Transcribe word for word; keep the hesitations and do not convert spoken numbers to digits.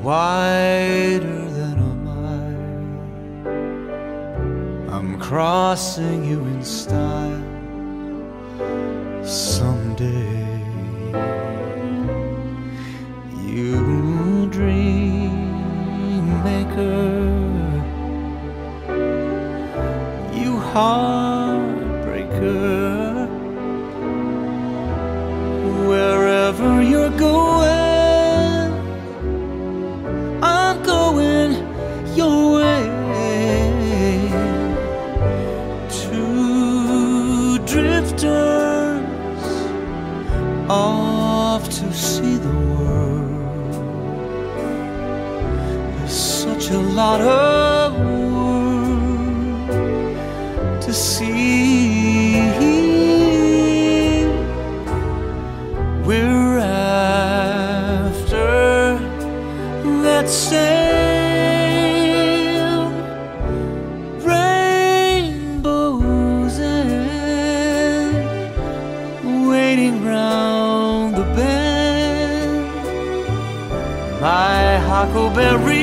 wider than a mile. I'm crossing you in style someday. You dream maker, you heartbreaker, wherever you're going, I'm going your way. Two drifters off to see the world. There's such a lot of world to see. We're after that same rainbows and waiting round the bend. My huckleberry